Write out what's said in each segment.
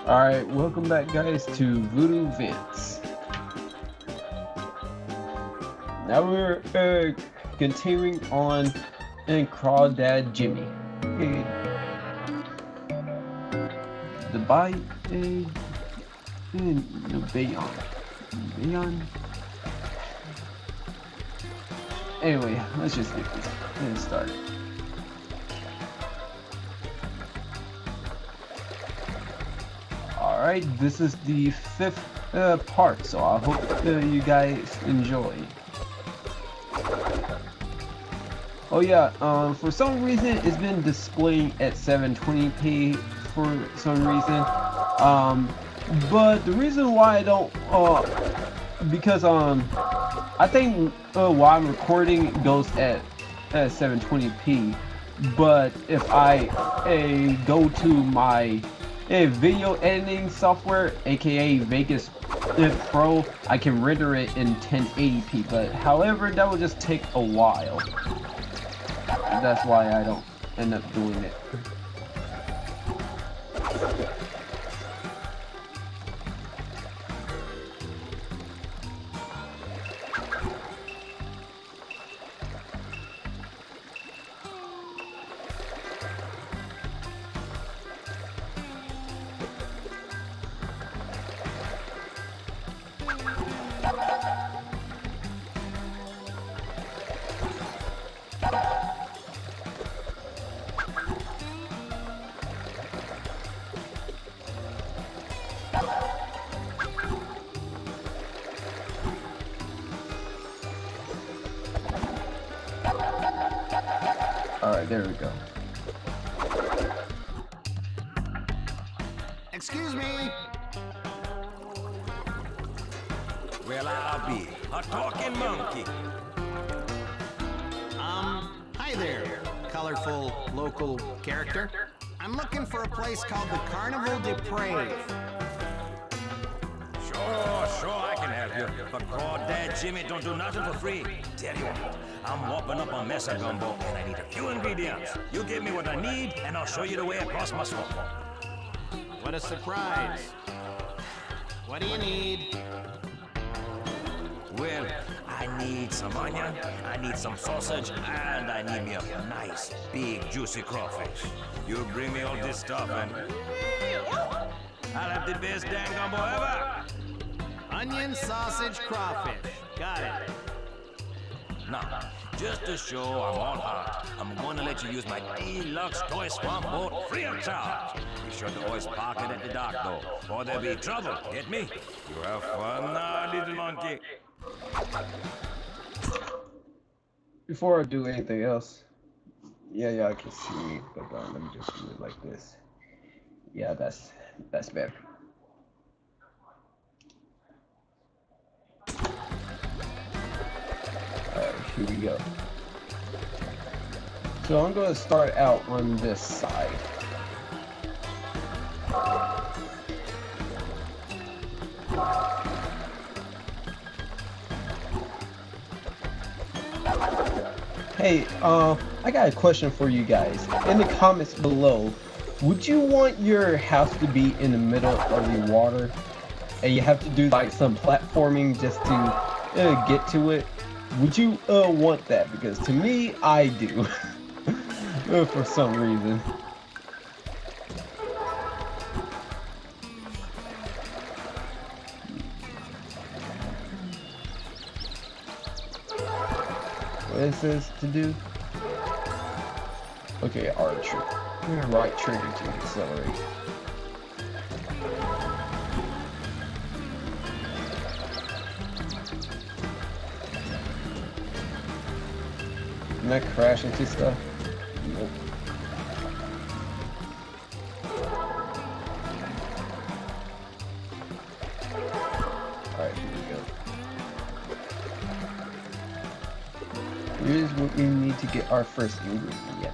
Alright, welcome back guys to Voodoo Vince. Now we're continuing on in Crawdad Jimmy. The Bayou and the Bayou. Anyway, let's just get this started. Alright, this is the 5th part, so I hope you guys enjoy. Oh yeah, for some reason it's been displaying at 720p for some reason. But the reason why I don't, because I think while I'm recording it goes at 720p, but if I go to my video editing software, aka Vegas Pro, I can render it in 1080p, but however that will just take a while. That's why I don't end up doing it. Alright, there we go. Excuse me. Well, I'll be a talking monkey. Hi there, colorful local character. I'm looking for a place called the Carnival de Prave. Sure, I can help you. But Crawdad Jimmy don't do nothing for free. Tell you what, I'm whopping up a mess of gumbo, and I need a few ingredients. You give me what I need, and I'll show you the way across my swamp. What a surprise. What do you need? Well, I need some onion, I need some sausage, and I need me a nice, big, juicy crawfish. You bring me all this stuff, and I'll have the best dang gumbo ever. Onion, sausage, crawfish. Got it. Now, just to show I'm all heart, I'm going to let you use my deluxe toy swamp boat free of charge. Be sure to always park it at the dock, though, or there'll be trouble. Get me? You have fun now, little monkey. Before I do anything else, yeah, I can see, but let me just do it like this. Yeah, that's better. Alright, here we go. So I'm going to start out on this side. Hey, I got a question for you guys. In the comments below, would you want your house to be in the middle of the water? And you have to do like some platforming just to get to it? Would you want that? Because to me, I do. For some reason. What is this to do? Okay, R trigger. Right trigger to accelerate. Can I crash into stuff? Nope. Alright, here we go. Here's what we need to get our first ingredient.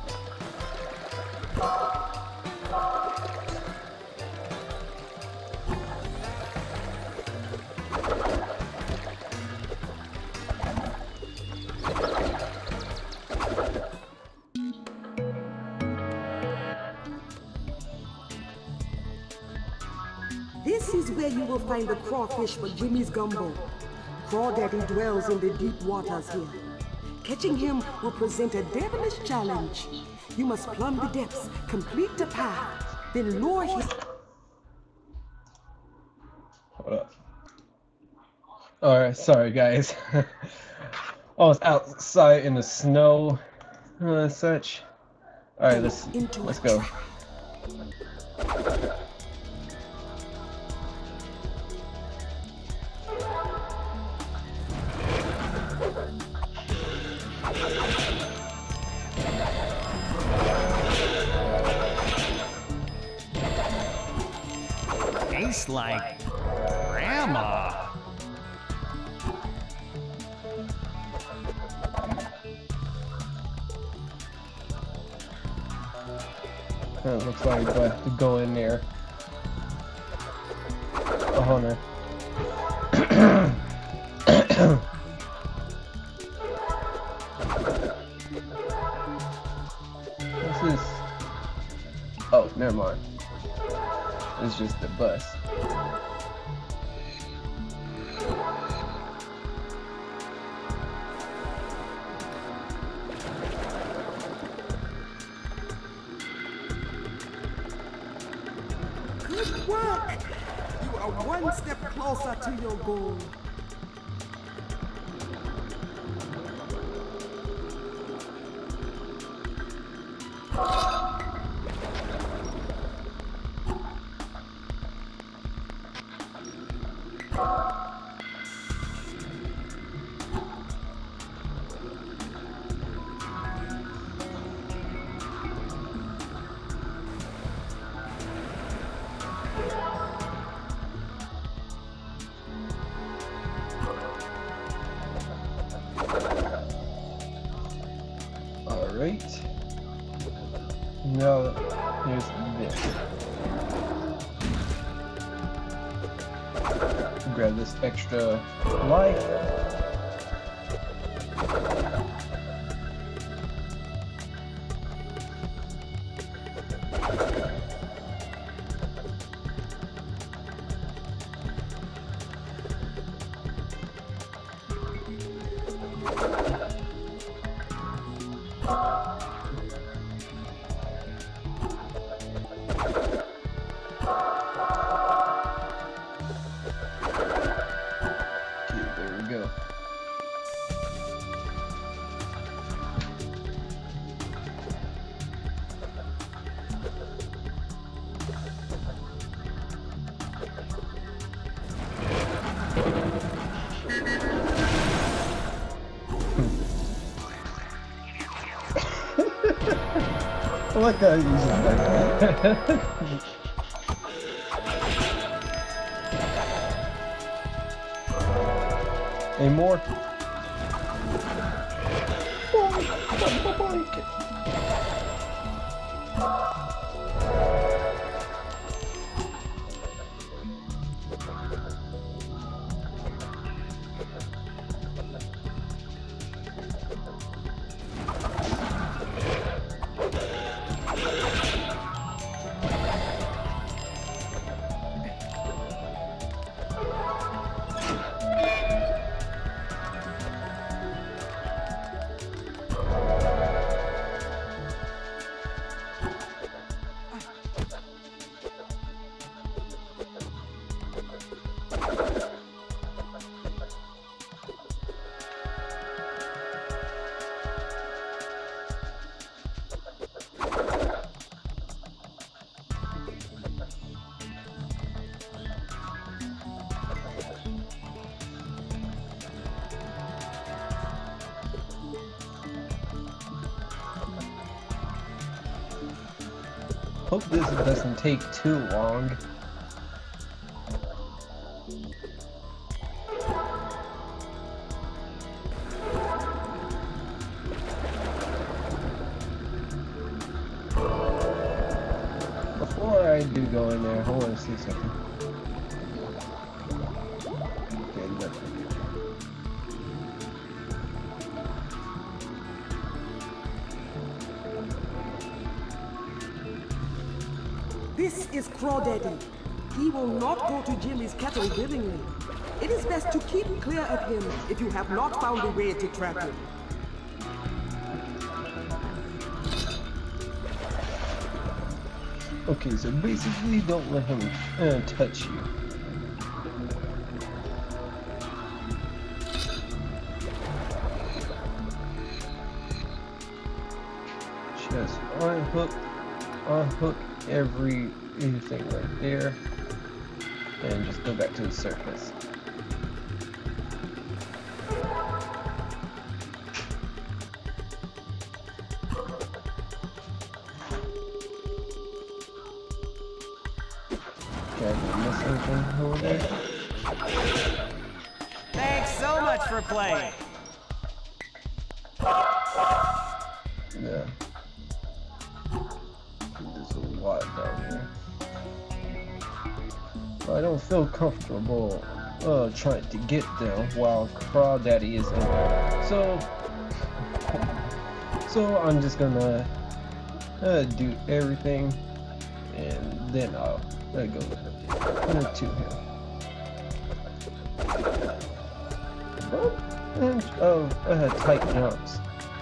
This is where you will find the crawfish for Jimmy's gumbo. Crawdaddy dwells in the deep waters here. Catching him will present a devilish challenge. You must plumb the depths, complete the path, then lure him. Hold up. Alright, sorry guys. I was outside in the snow and such. Alright, let's go. Tastes like grandma. It looks like I have to go in there. Oh no. This is... Oh, never mind. It's just the bus. Good work! You are one step closer to your goal. Alright. Now, here's this. Grab this extra life. I like how he uses that. Any more? Hope this doesn't take too long. Before I do go in there, I want to see something. Okay, look. This is Crawdaddy. He will not go to Jimmy's kettle willingly. It is best to keep clear of him if you have not found a way to trap him. Okay, so basically don't let him touch you. Just unhook everything right there, and just go back to the surface. Okay, did I miss anything over there? Thanks so much for playing. Yeah. There's a lot down here. I don't feel comfortable trying to get them while Crawdaddy is in there. So I'm just gonna do everything, and then I'll go to him. And tight jumps.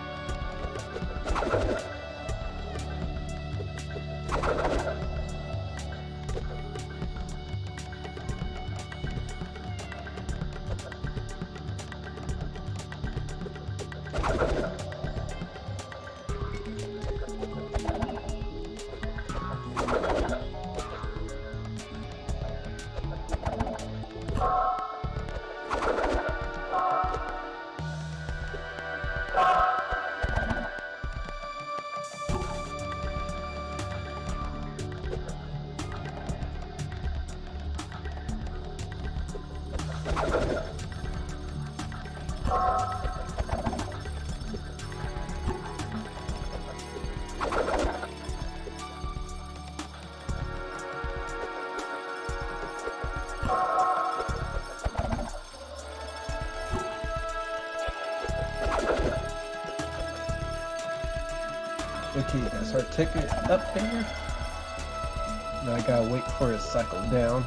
Okay, that's our ticket up there. Now I gotta wait for it to cycle down.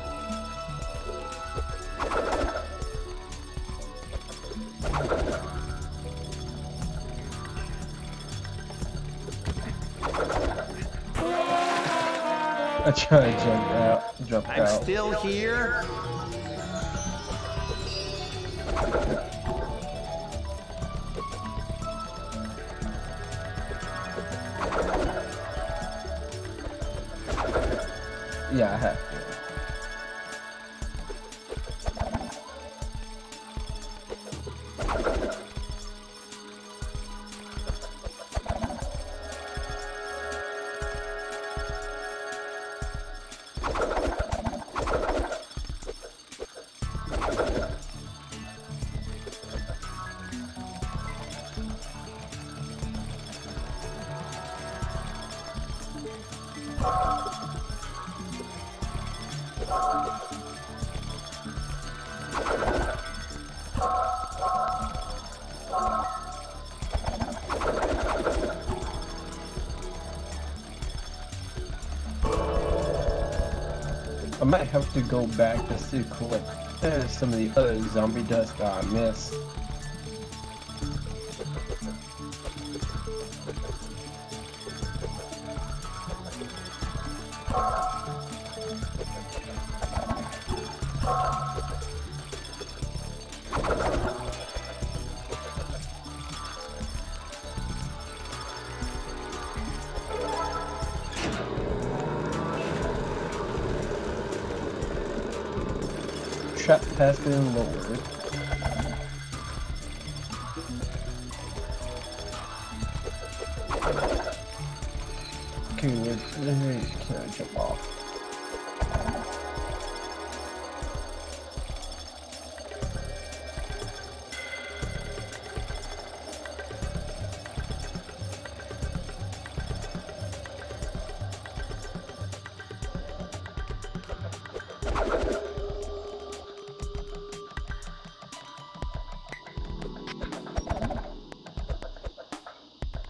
I try to jump out. I'm still here. Yeah, I have to. I might have to go back just to collect some of the other zombie dust that I missed. Trap has been lowered. Okay, where can I jump off?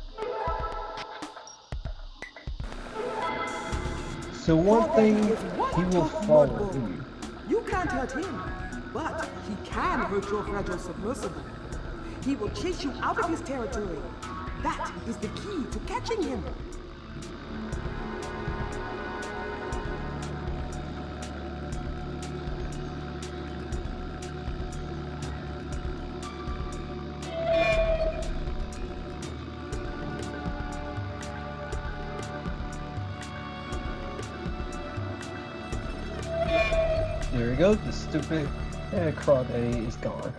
So one thing He will Tough follow mudball. you. You can't hurt him, but he can hurt your fragile submersible. He will chase you out of his territory. That is the key to catching him. There we go, the stupid crawdaddy is gone.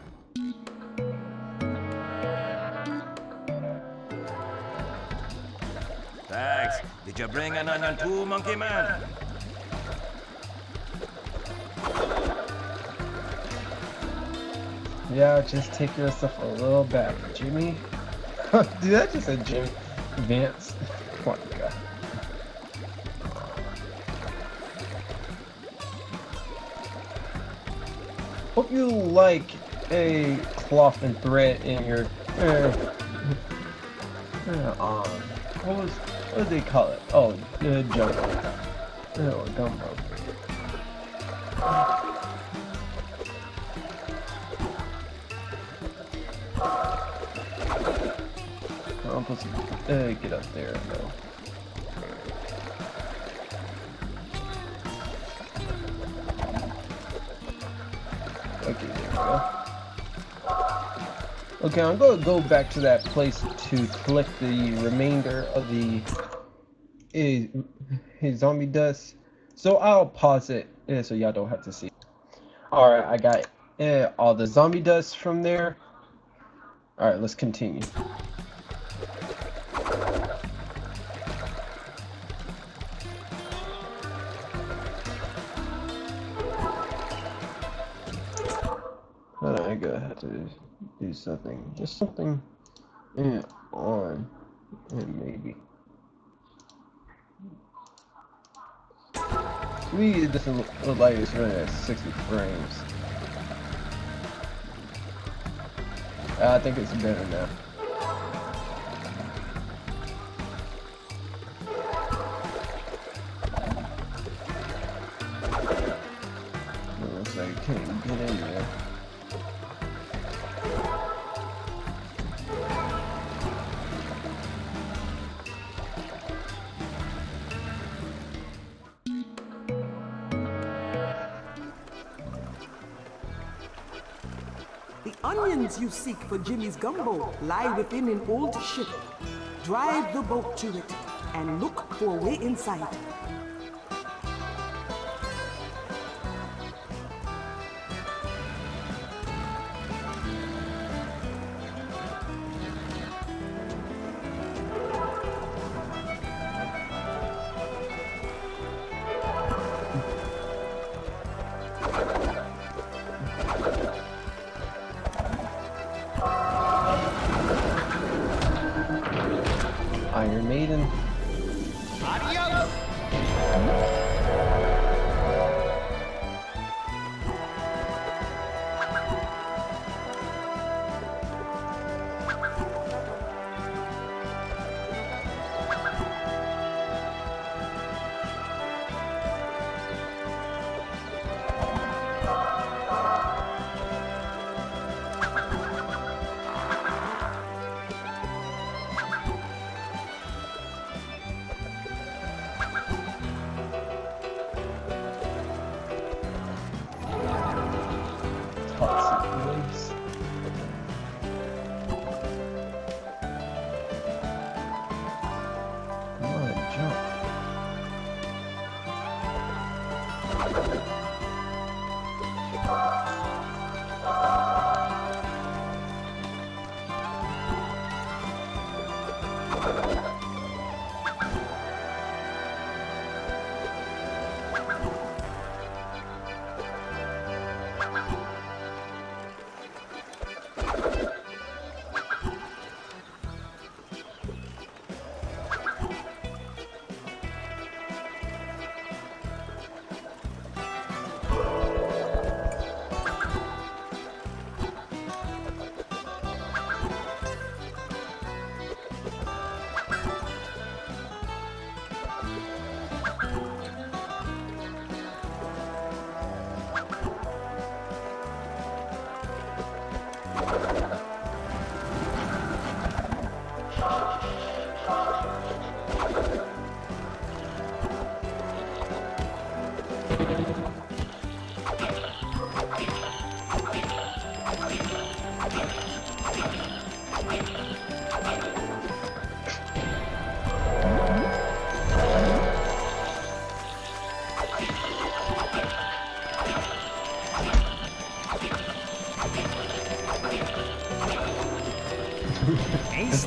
Thanks. Did you bring an onion too, monkey man? Yeah, just take yourself a little back, Jimmy. Dude, that just said Jimmy Vance. Oh my god. Hope you like a cloth and thread in your what do they call it? Oh, jumbo. Oh, gumbo. I'm supposed to get up there though. Okay, there we go. Okay, I'm gonna go back to that place to collect the remainder of the his zombie dust. So I'll pause it so y'all don't have to see. Alright, I got all the zombie dust from there. Alright, let's continue. I gotta have to do something. Just something on maybe. To me, it doesn't look like it's running at 60 frames. I think it's better now. Looks like you can't get in there. The onions you seek for Jimmy's gumbo lie within an old ship. Drive the boat to it and look for a way inside. Iron Maiden. Adios! Toxic waste. Come on, jump.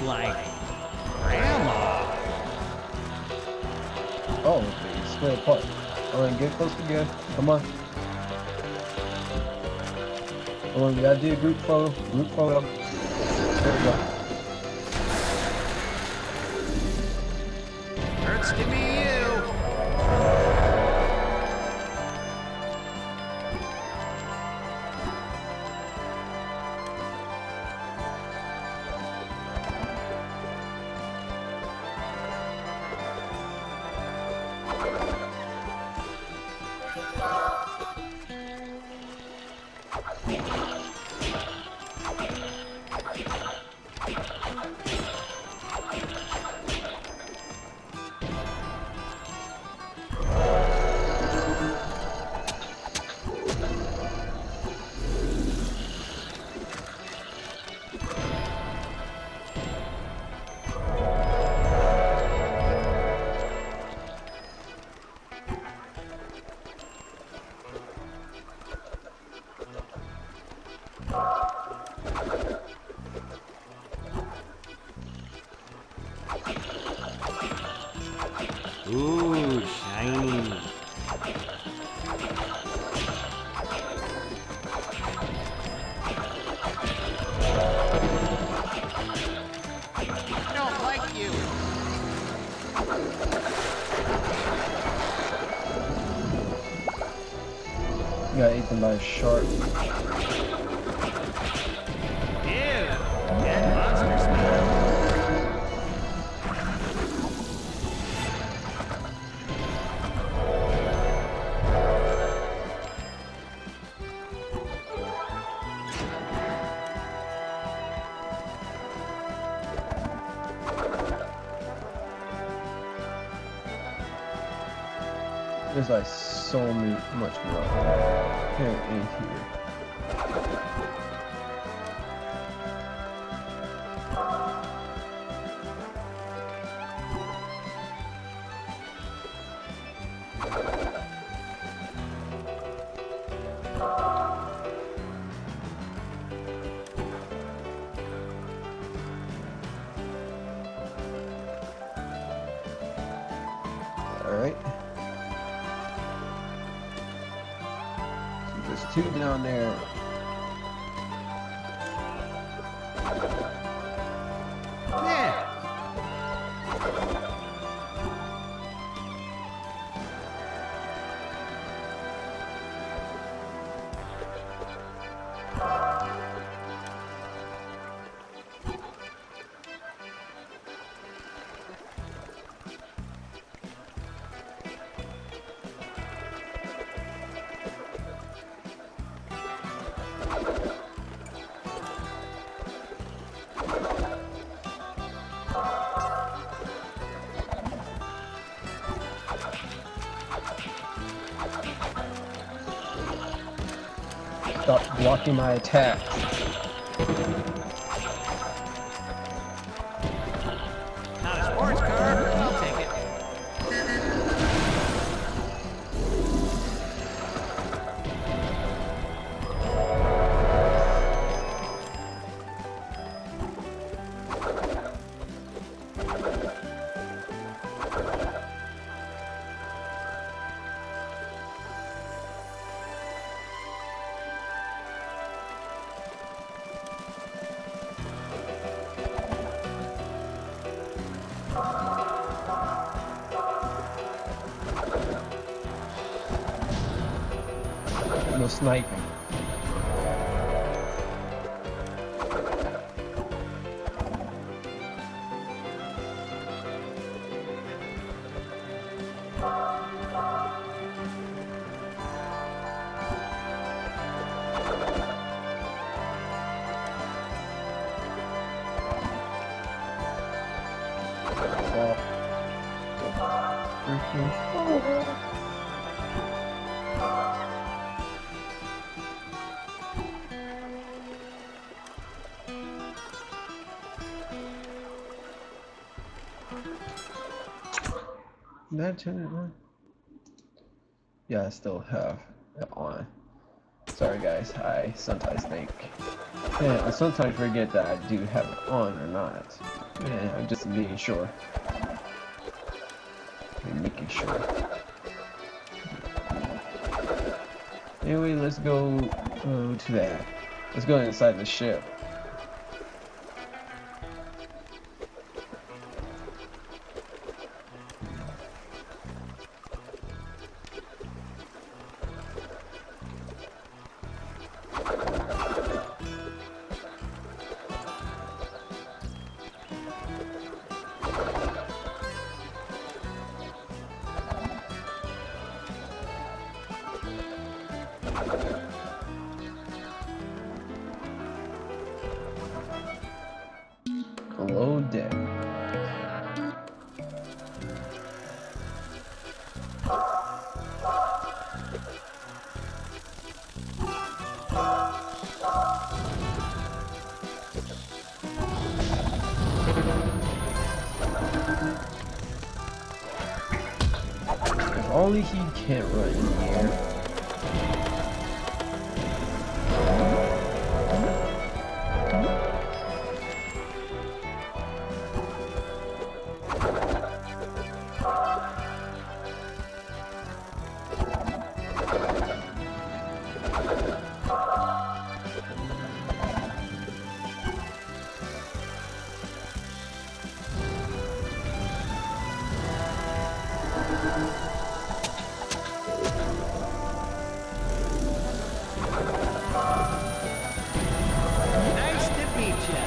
like grandma. Oh, they split apart. Alright, get close together. Come on. Come on, we gotta do a group photo. Group photo. There we go. Hurts to be you. Ooh, shiny. I don't like you. You got eaten by a shark. Ew, dead monster smell. There's like so much more here and here. All right. There's two down there. Yeah. Stop blocking my attacks. Not a sports car. I'll take it. No sniping. Did I turn it on? Yeah, I still have it on. Sorry guys, I sometimes think. Yeah, I sometimes forget that I do have it on or not. Yeah, I'm just being sure. I'm making sure. Anyway, let's go to that. Let's go inside the ship. Below deck. If only he can't run in the air. Nice to meet you.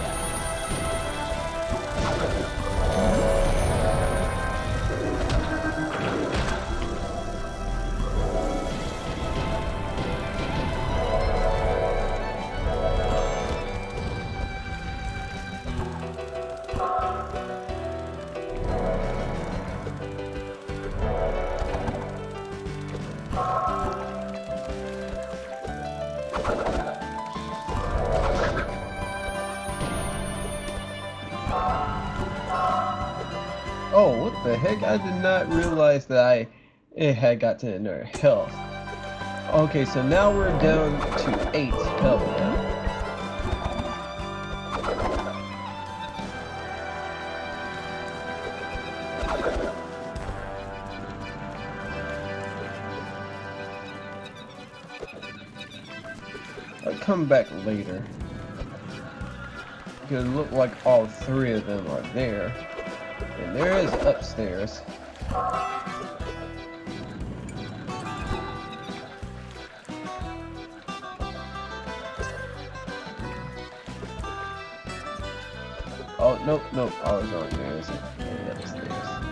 Oh, what the heck? I did not realize that it had got to their health. Okay, so now we're down to 8 health now. I'll come back later. Because it looked like all 3 of them are there. And there is upstairs. Oh, nope, nope, I was wrong. There is upstairs.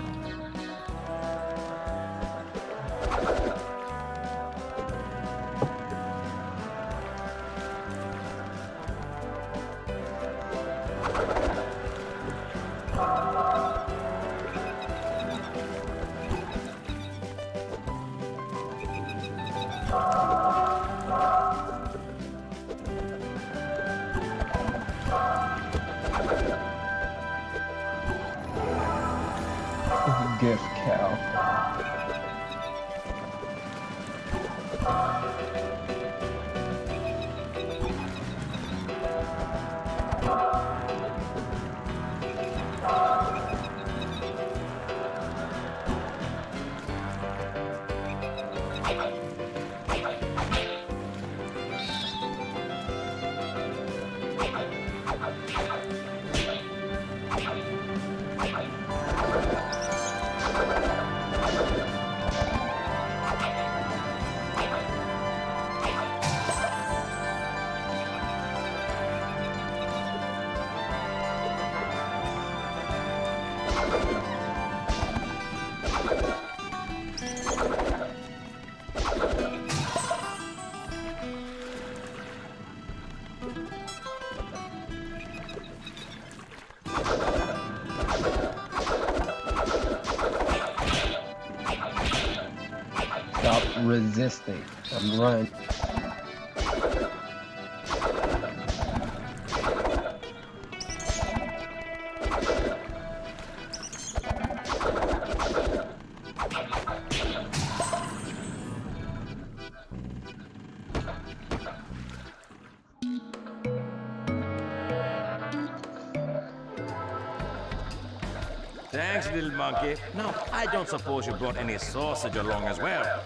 Gift cow. Stop resisting. I'm running. Thanks, little monkey. Now, I don't suppose you brought any sausage along as well.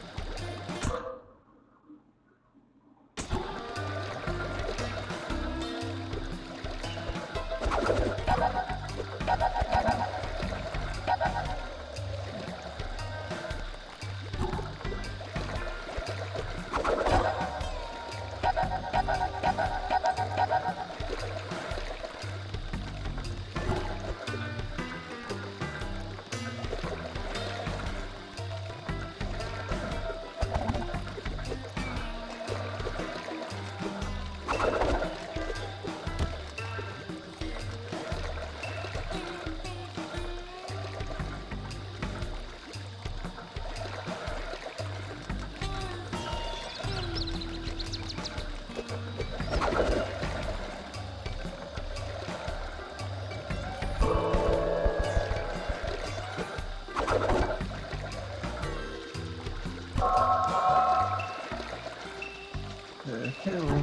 Okay.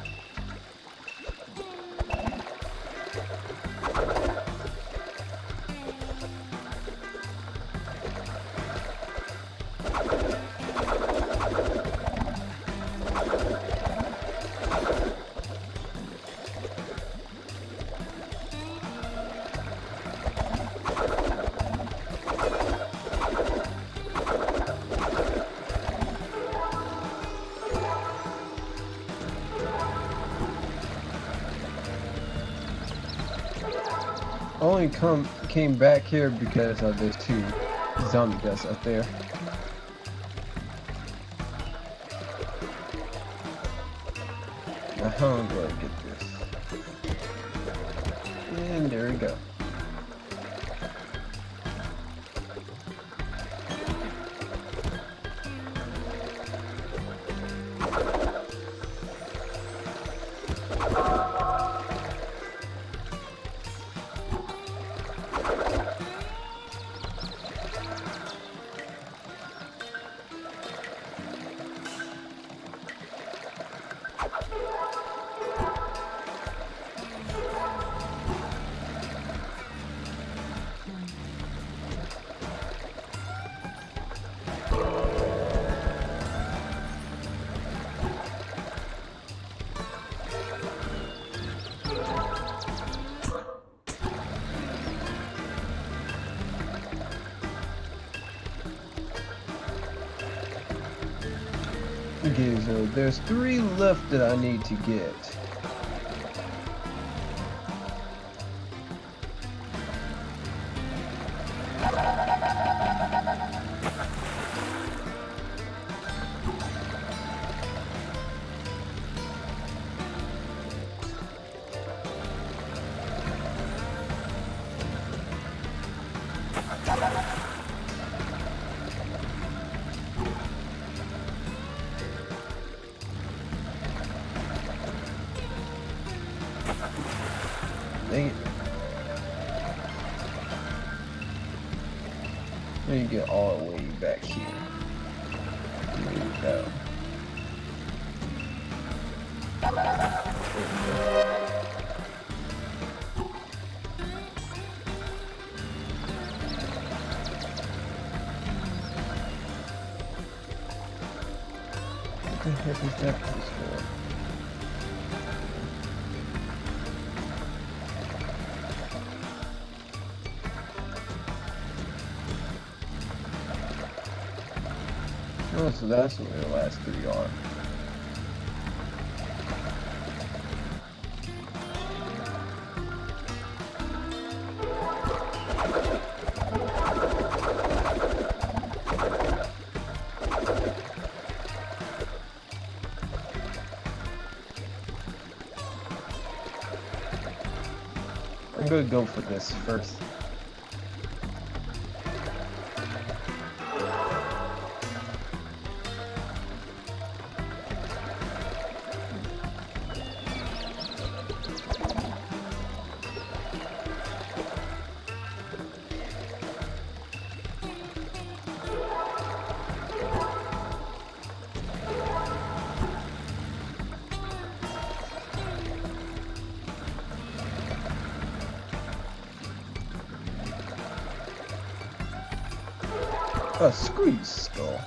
Only came back here because of those two zombie guys up there. Now how do I get this? And there we go. Okay, so there's 3 left that I need to get. Dang it. Let me get all the way back here. There we go. What the heck is that piece for? Oh, so that's where the last 3 are. I'm gonna go for this first. A screw skull.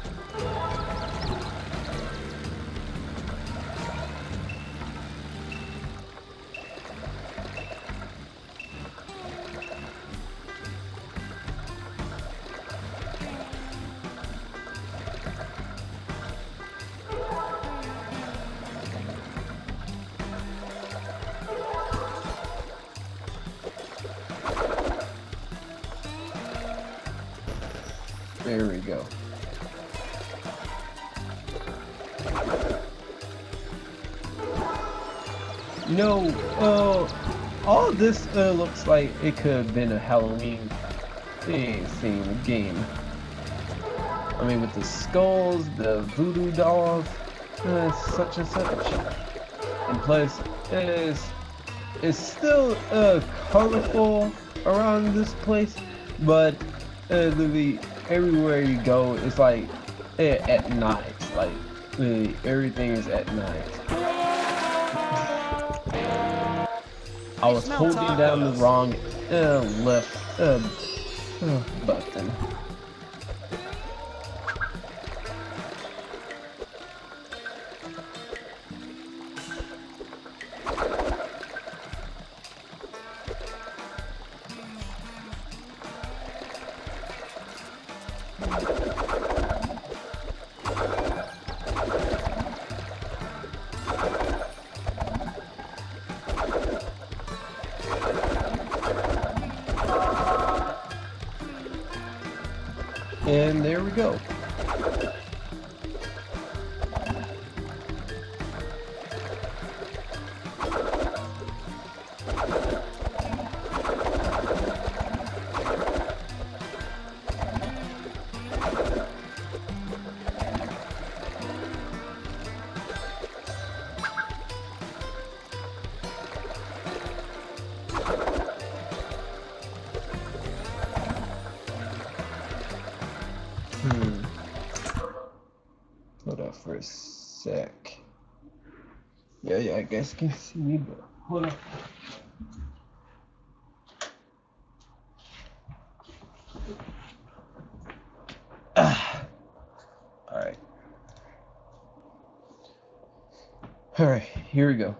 There we go. You know, all this looks like it could have been a Halloween themed game. I mean, with the skulls, the voodoo dolls, such and such. And plus, it's still colorful around this place, but literally everywhere you go, it's like at night. Like literally everything is at night. I was holding down the wrong left button. And there we go. Hold up for a sec. Yeah, I guess you can see me, but hold up. Alright, here we go.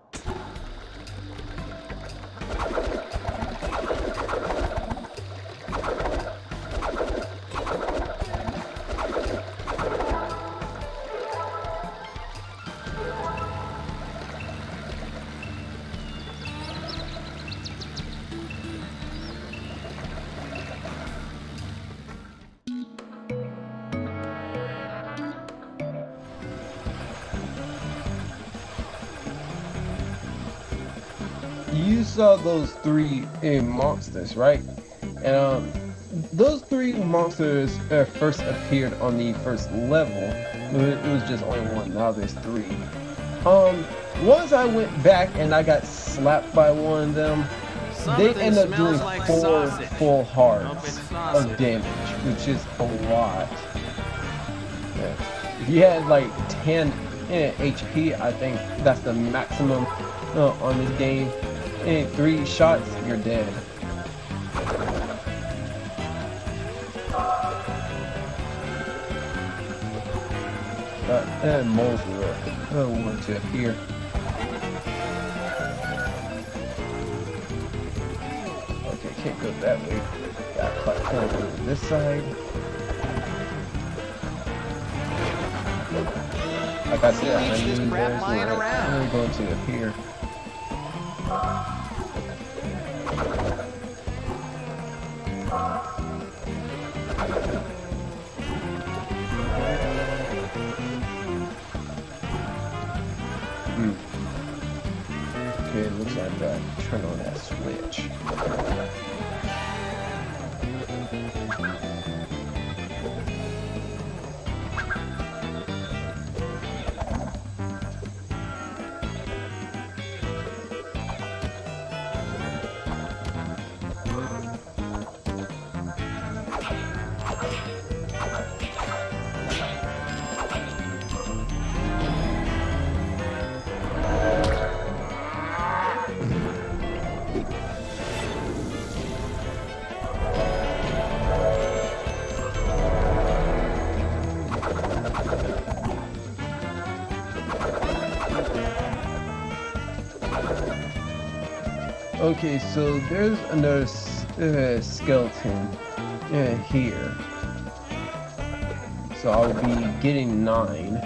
You saw those three monsters, right? And those three monsters first appeared on the first level. It was just only one. Now there's three. Once I went back and I got slapped by one of them, they end up doing like 4 full hearts of damage, which is a lot. Yeah. If you had like 10 HP, I think that's the maximum on this game. In 3 shots, you're dead. And moles want to appear. Okay, can't go that way. Got a platform over this side. Like I said, I knew those were going to appear. Okay, it looks like I turn on that switch. Okay, so there's another skeleton here. So I'll be getting 9.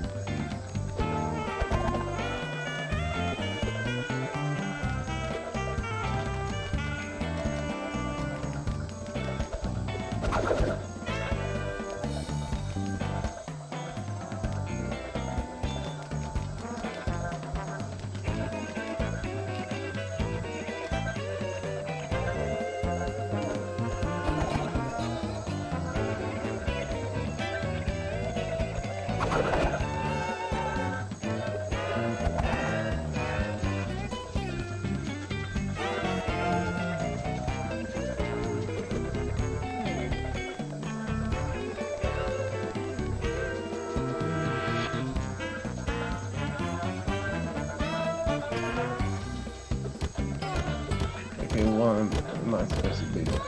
Okay, what am I supposed to do?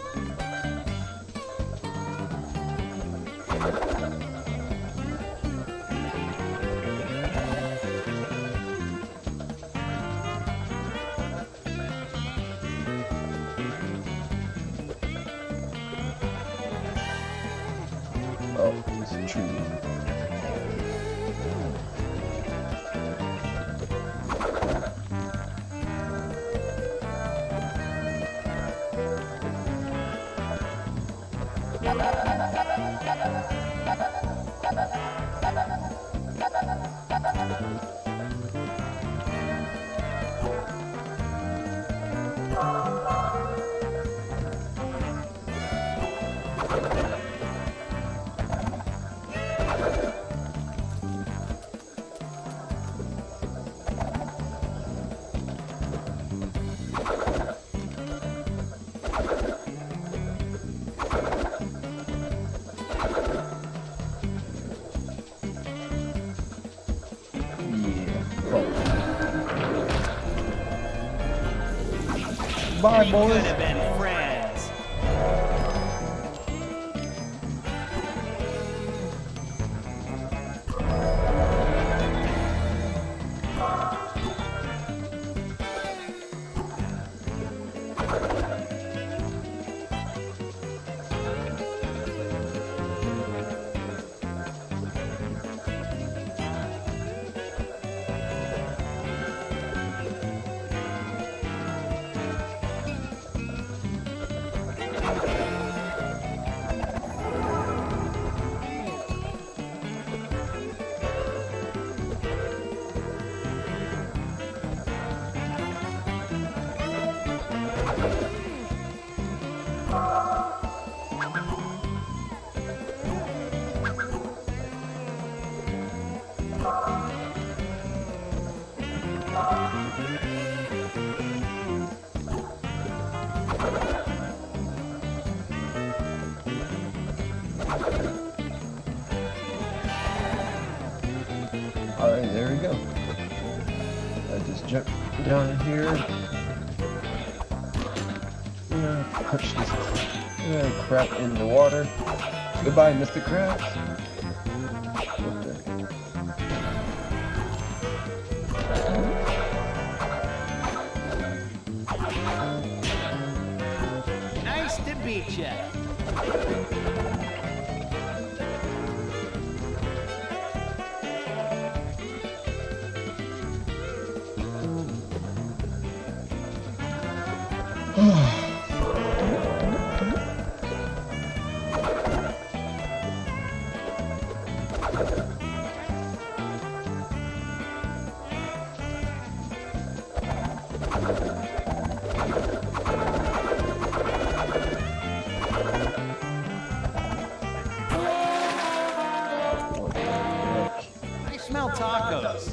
Oh, it's a tree. Bye, We boys. could have been friends. Alright, there we go. I just jump down here. Push this crap in the water. Goodbye, Mr. Krabs. What the? Nice to meet you. I smell tacos.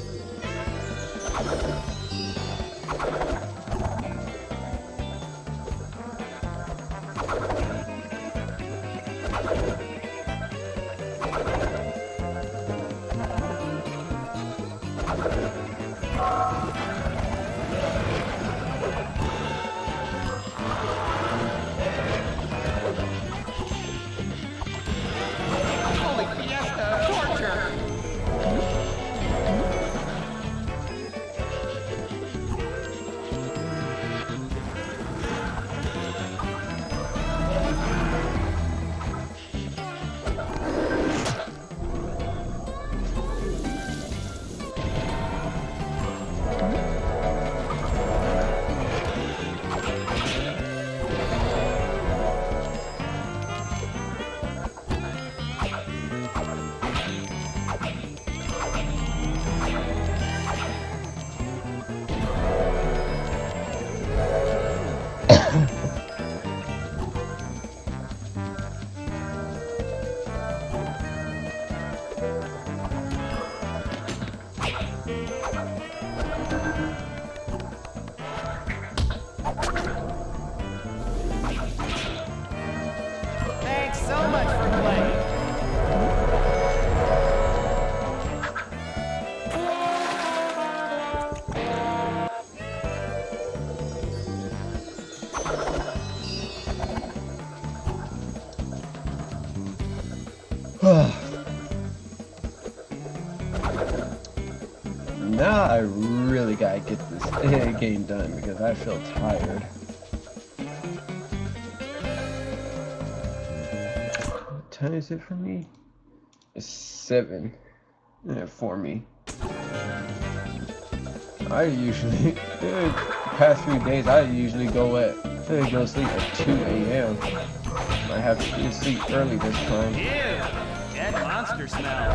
Holy fiesta, torture. now I really gotta get this game done because I feel tired. What time is it for me? It's 7 for me. I usually, past few days, I usually go to sleep at 2 a.m. I have to sleep early this time. Ew, that monster smell.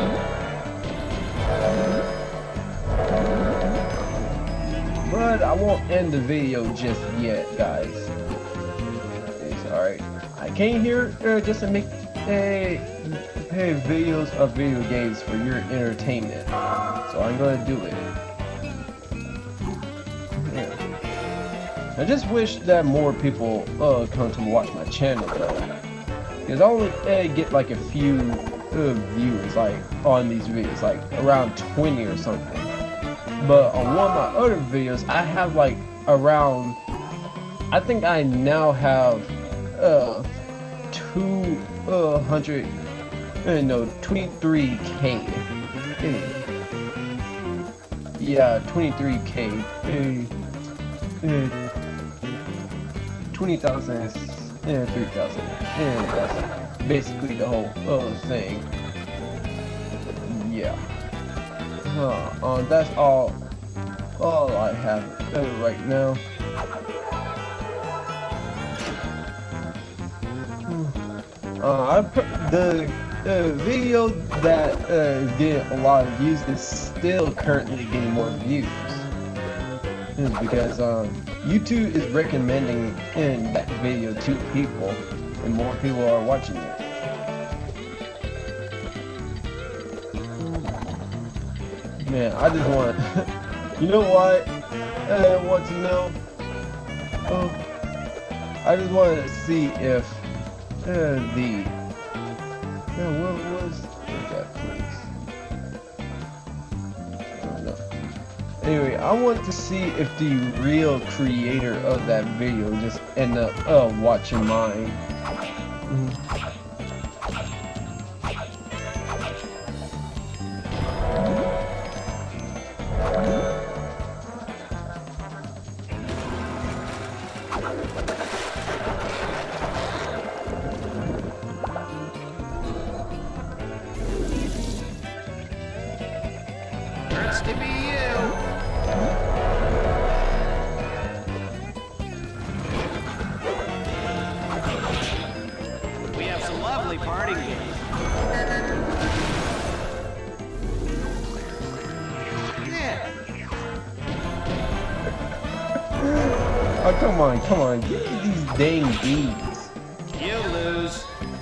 But I won't end the video just yet, guys. It's alright. I came here just to make videos of video games for your entertainment. So I'm gonna do it. Yeah. I just wish that more people come to watch my channel though. Because I only get like a few views like on these videos, like around 20 or something. But on one of my other videos, I have like around, I think I now have 23k. Yeah, 23k. 20,000 and 3,000. And that's basically the whole thing. Yeah. That's all I have right now. The video that is getting a lot of views is still currently getting more views. This is because YouTube is recommending that video to people, and more people are watching it. Man, I just want you know what I want to know? I just wanted to see if what was that place? I don't know. Anyway, I want to see if the real creator of that video just end up watching mine. Hurts to be you. We have some lovely party games. Yeah. Oh, come on, give me these dang beads. You lose.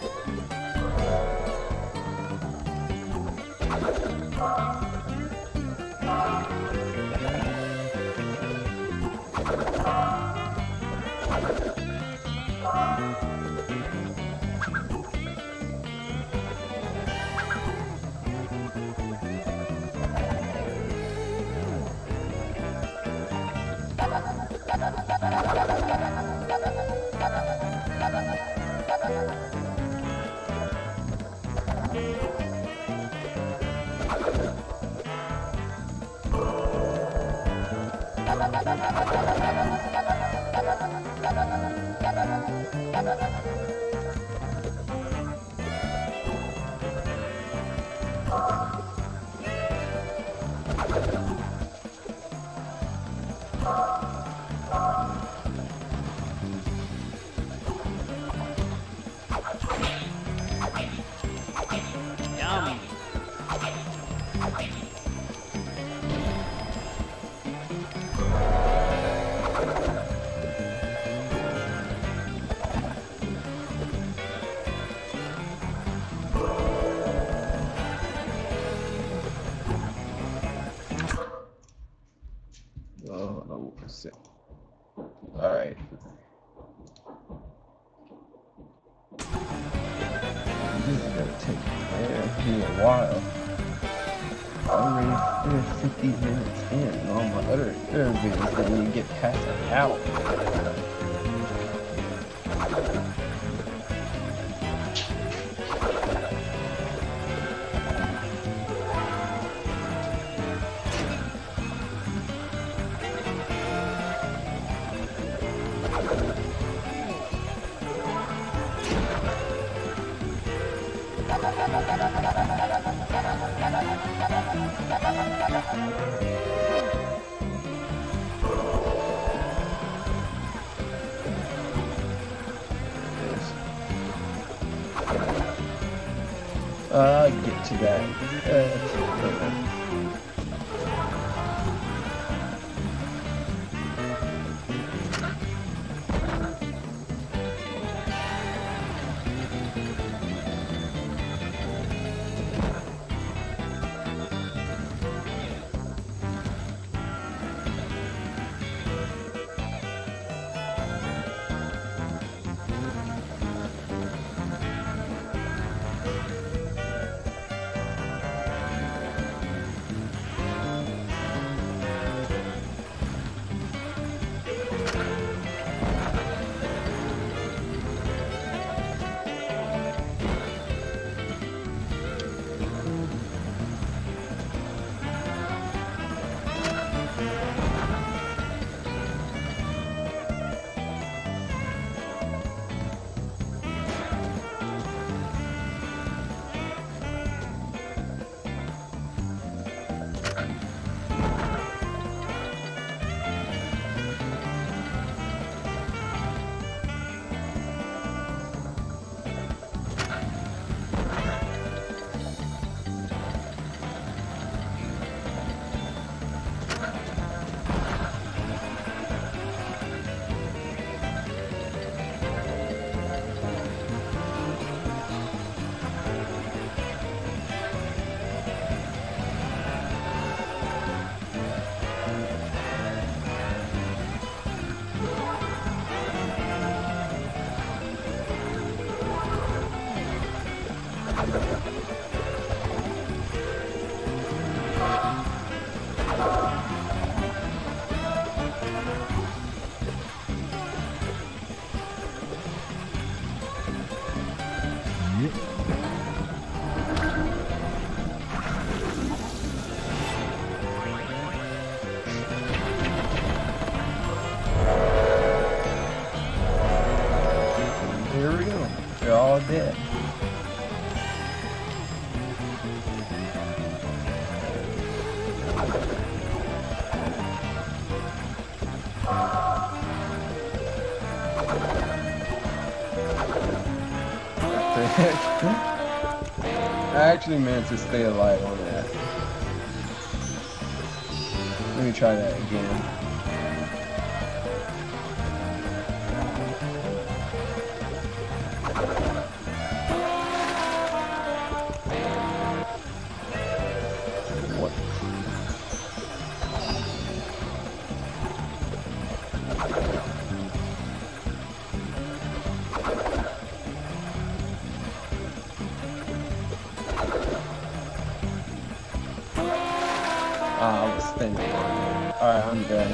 Yum. Oh, shit. Alright. This is gonna take me a while. Already 50 minutes in, and all my other videos didn't even get past an hour. Get to that. Here we go. They're all dead. I actually meant to stay alive on that. Let me try that again. What? I was spinning. Alright, I'm dead.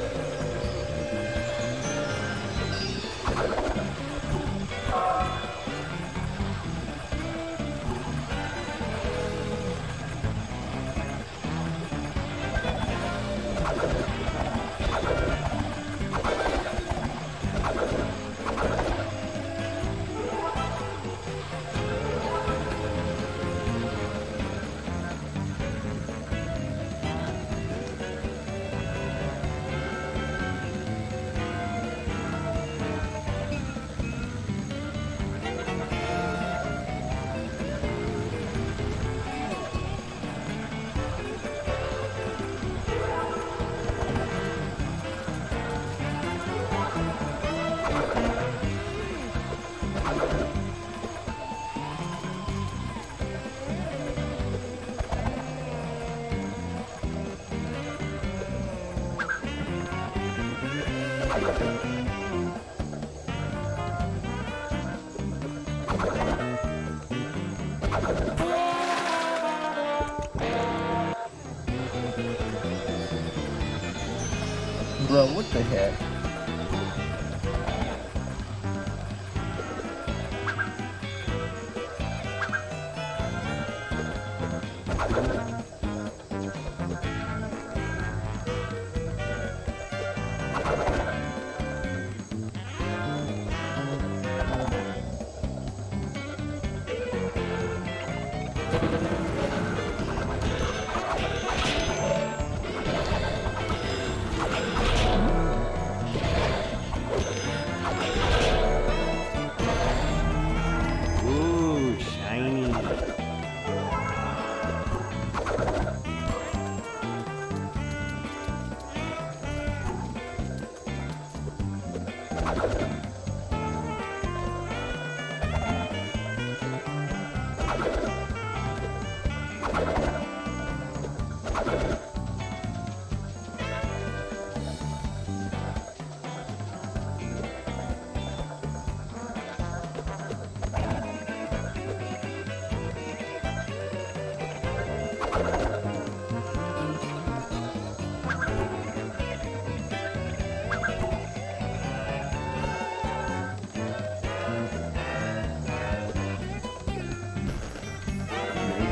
Bro, what the heck?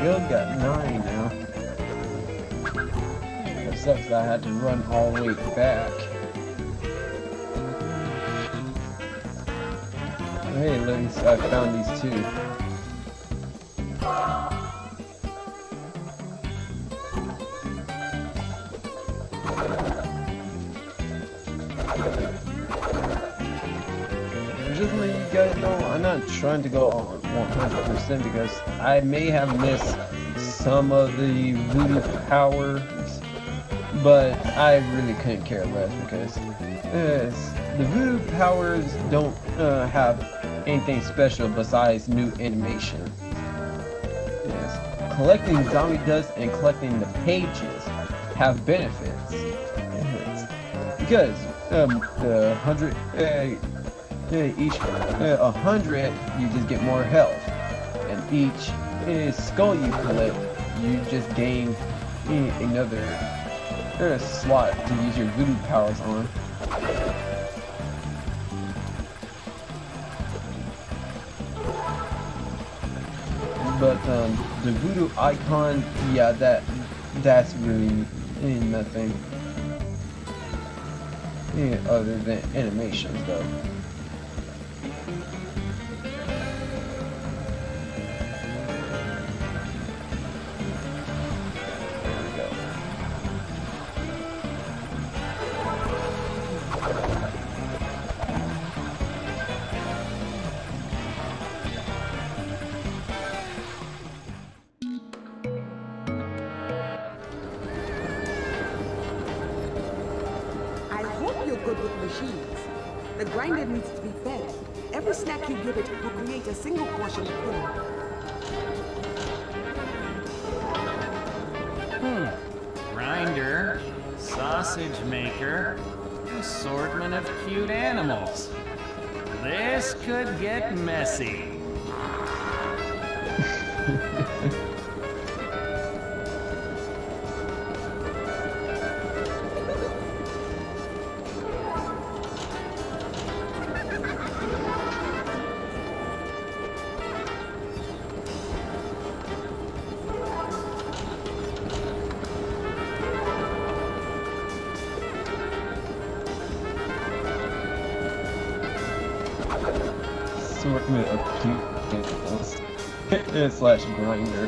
still got 9 now. It sucks that I had to run all the way back. Hey, at least I found these 2. Just let you guys know, I'm not trying to go on 100% because I may have missed some of the voodoo powers, but I really couldn't care less because the voodoo powers don't have anything special besides new animation. Yes. Collecting zombie dust and collecting the pages have benefits. Yes. Because the 100 each 100 you just get more health, and each skull you collect you just gain another slot to use your voodoo powers on. But the voodoo icon, yeah, that's really nothing other than animations though. Good with machines. The grinder needs to be fed. Every snack you give it will create a single portion of food. Grinder, sausage maker, assortment of cute animals. This could get messy. Assortment of cute animals slash grinder.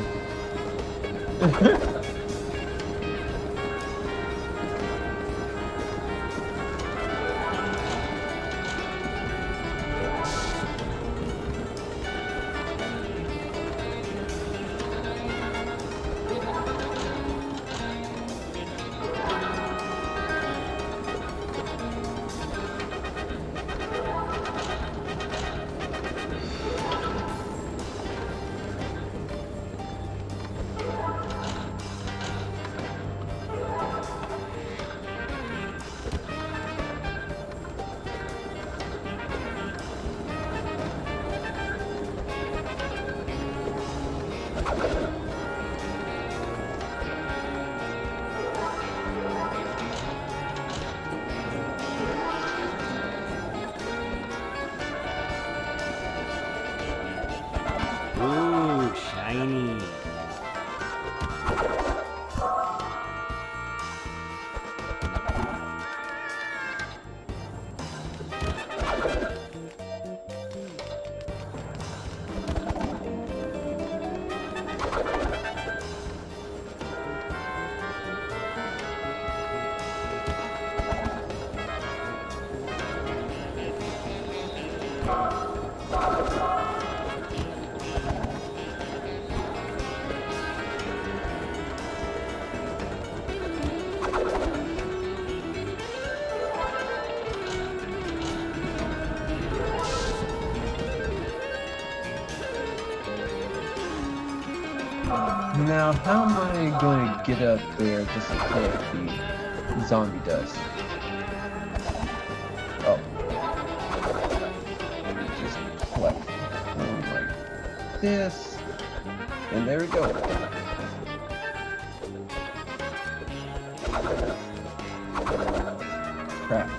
Ooh, shiny. Now, how am I going to get up there just to collect the zombie dust? Oh. Just collect like this. And there we go. Crap.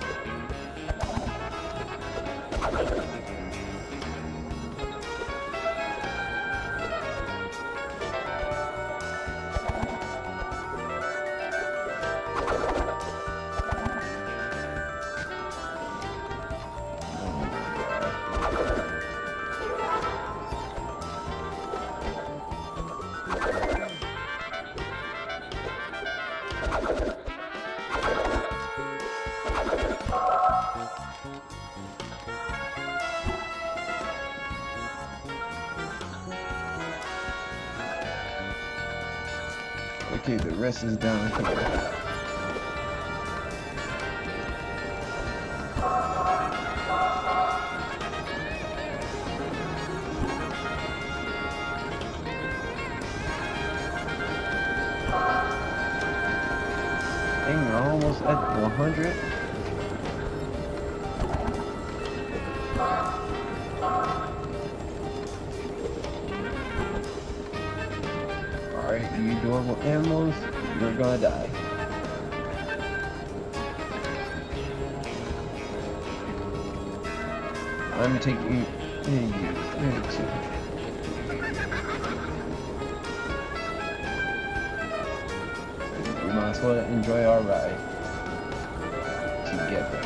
rest is down here. Dang, we're almost at 100. Alright, you durable animals, you're gonna die. I'm taking you too. We might as well enjoy our ride together.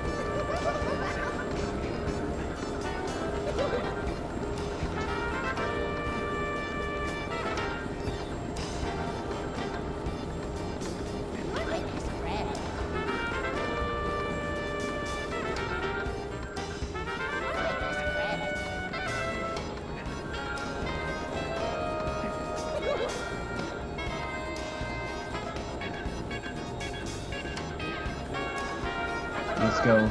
Let's go.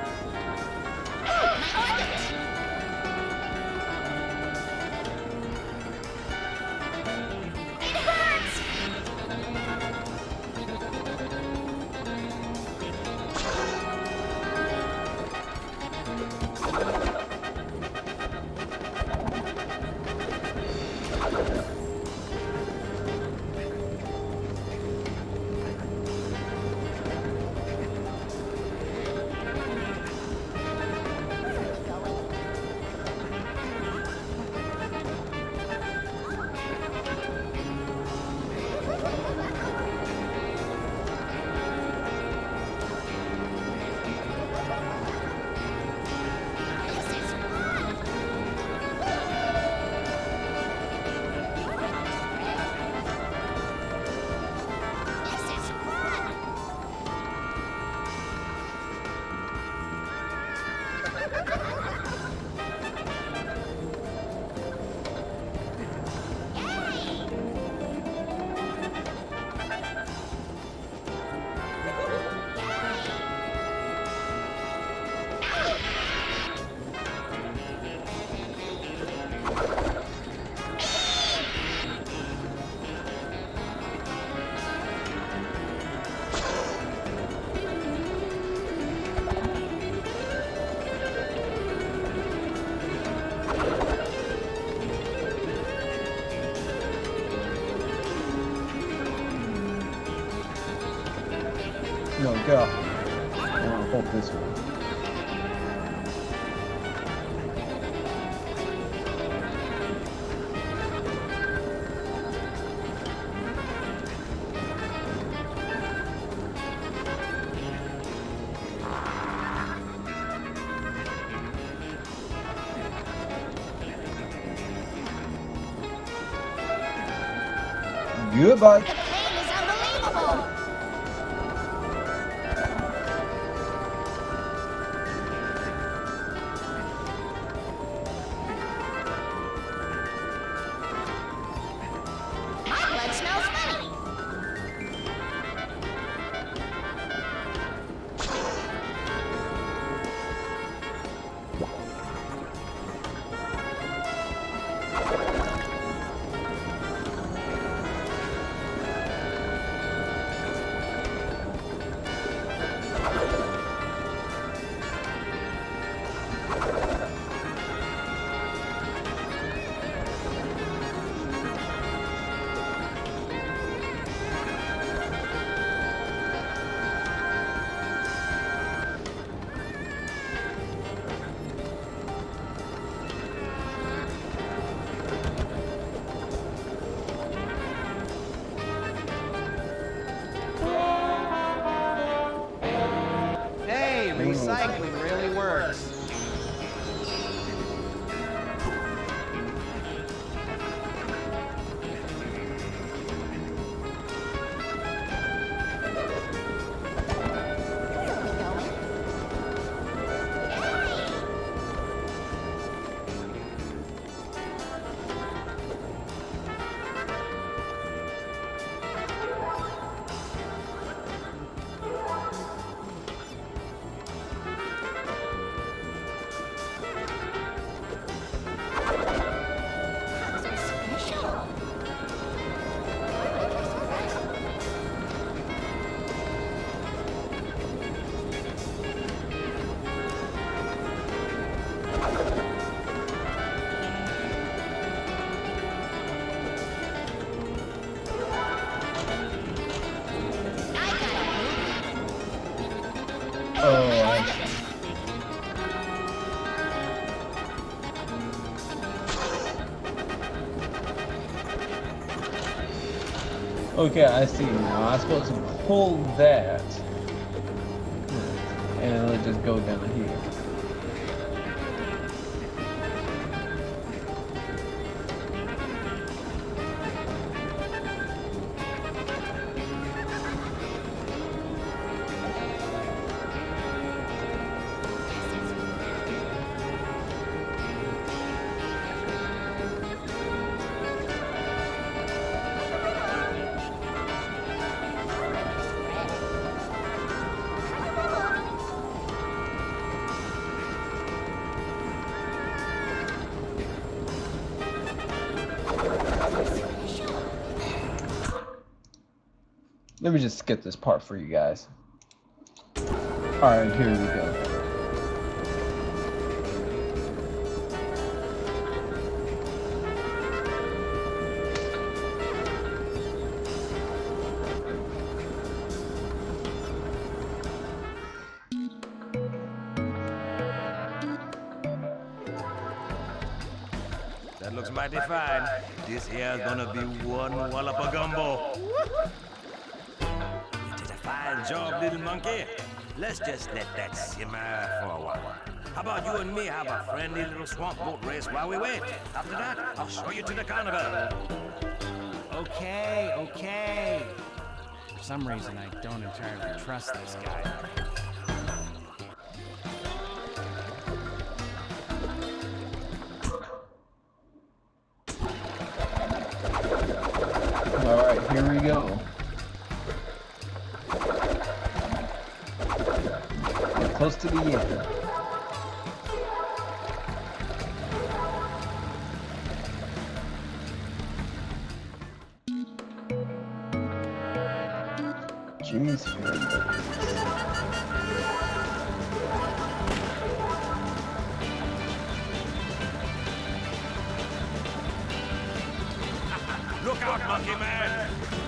No, get off. I want to hold this one. Goodbye. Recycling really works. Oh, I see. Okay, I see now. I'm supposed to pull that. And let's just go down here. Let me just skip this part for you guys. Alright, here we go. That looks mighty fine. This here's gonna be one wallop of gumbo. You did a fine job, little monkey. Let's just let that simmer for a while. How about you and me have a friendly little swamp boat race while we wait? After that, I'll show you to the carnival. Okay, okay. For some reason, I don't entirely trust this guy. Alright, here we go. Get close to the end. Jimmy's favorite. Look out, monkey man!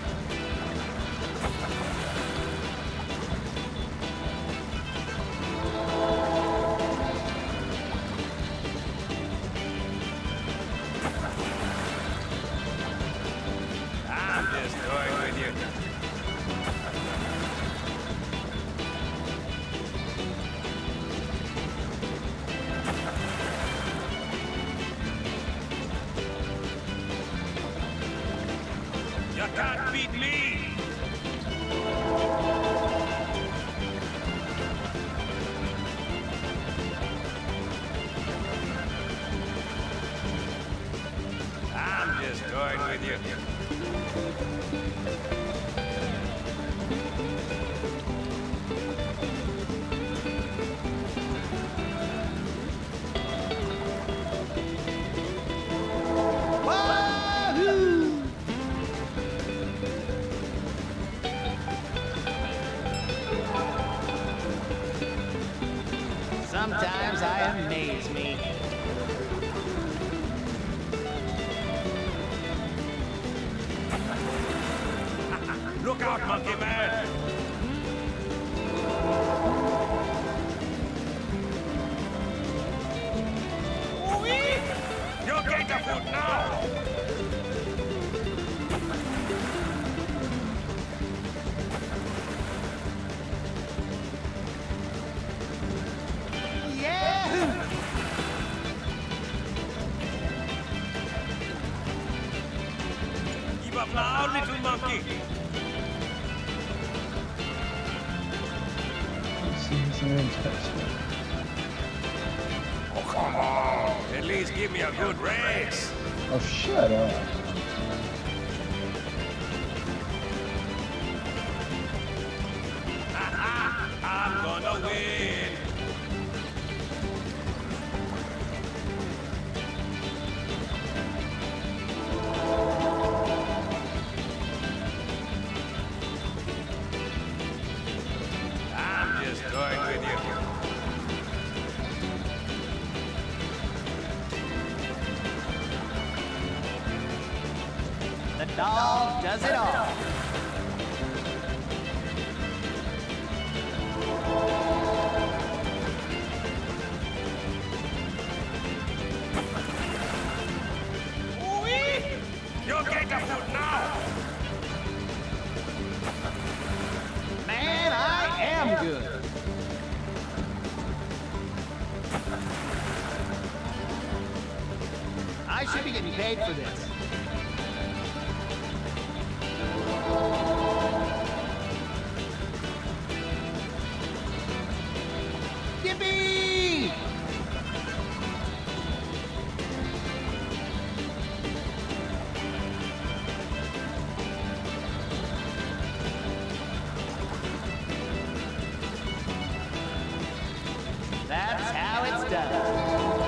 I'm just going with you. You can't beat me! I'm just going with you. Sometimes I amaze me. Look out, monkey man! You'll get the food now! Give up now, little monkey! Oh, come on! At least give me a good race! Oh, shut up. I'm gonna win! I'm just going with you. The dog does it all. good. I should be getting paid for this. Yippee! That's how it's done.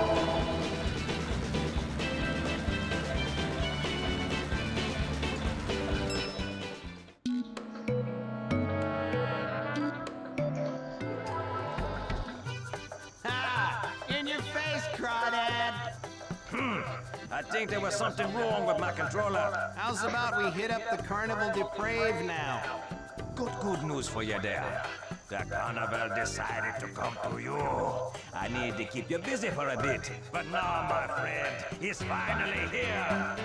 In your face, crawdad! I think there was something wrong with my controller. How's about we hit up the Carnival Depraved now? Good news for you there. The carnival decided to come to you. I need to keep you busy for a bit. But now, my friend, he's finally here.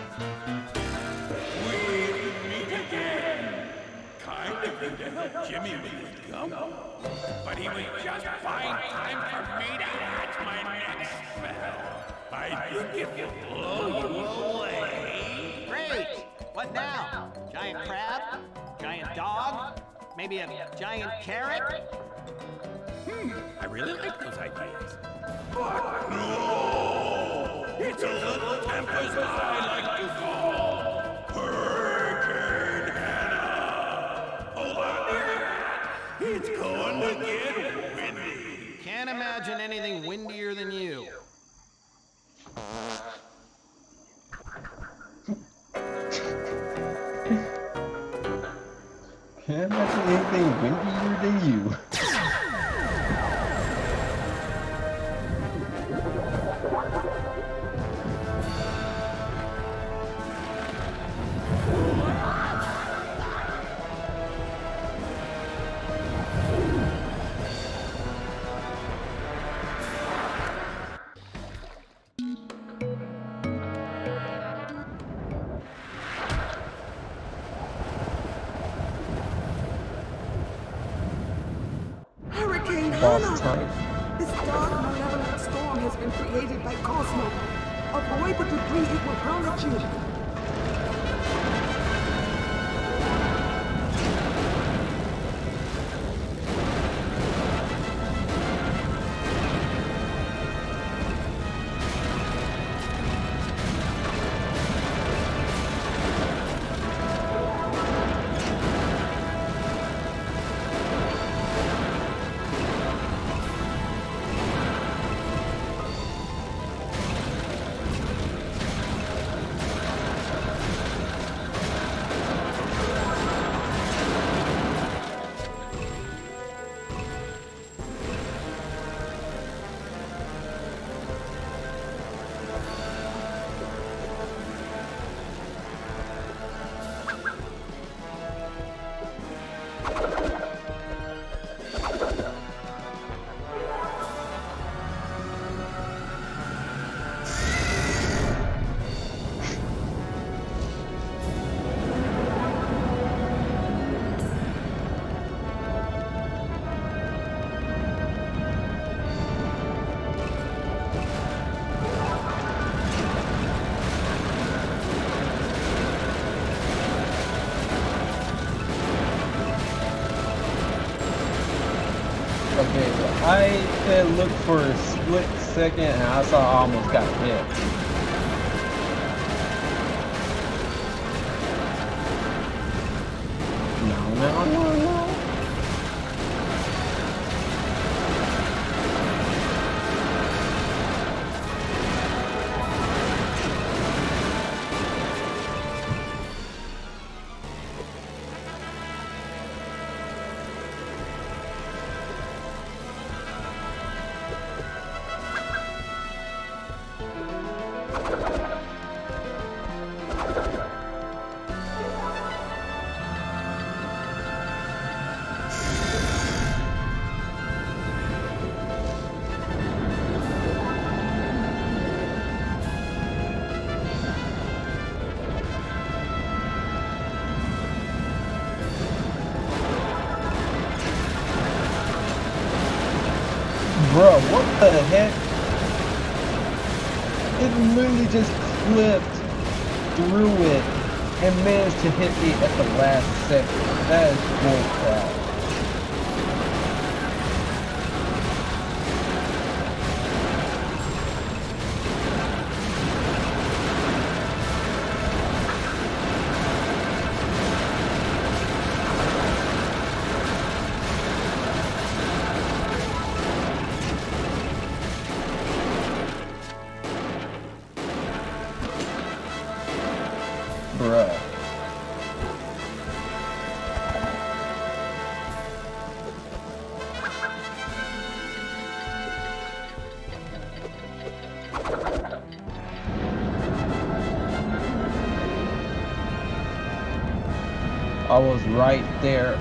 We meet again. Kind of you to help Jimmy with his gumbo. But he was just fine time for me to hatch my next spell. I think it will blow you away. Great! What now? Giant crab? Giant dog? Maybe a giant carrot? I really like those ideas. But no! It's a little tempest I like to call Hurricane Hannah. Hold on dear. It's going to get windy. Can't imagine anything windier than you. Can't imagine anything windier than you. Hurricane Boss Hannah! time. This dark, malevolent storm has been created by Cosmo. Avoid the debris, it will hurl at you. Okay, I said look for a split second and I saw I almost got hit. No. Bro, what the heck? It literally just clipped through it and managed to hit me at the last second. That is bullcrap. Bruh. I was right there.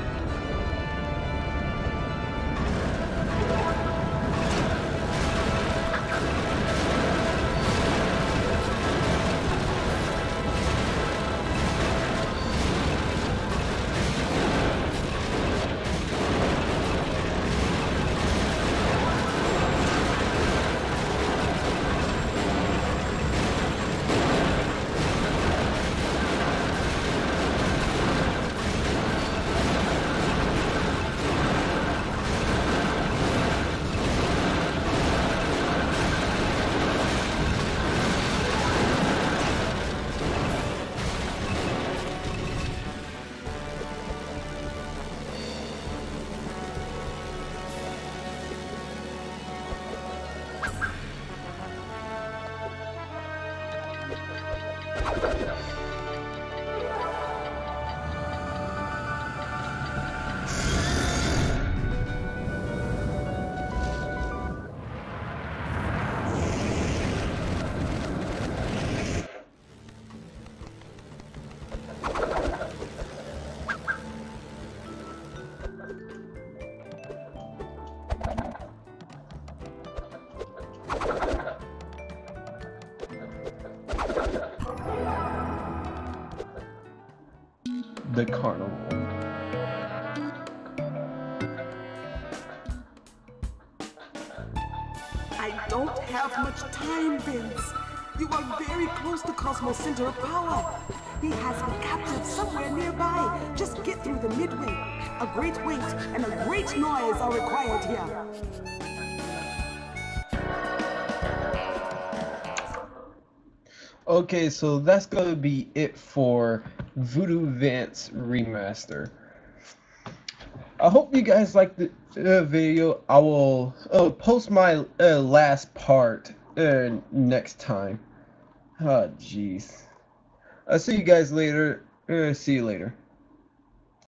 The carnival. I don't have much time, Vince. You are very close to Cosmo's center of power. He has me captured somewhere nearby. Just get through the midway. A great weight and a great noise are required here. Okay, so that's gonna be it for Voodoo Vance Remaster. I hope you guys liked the video. I will post my last part next time. Oh, jeez. I'll see you guys later. See you later.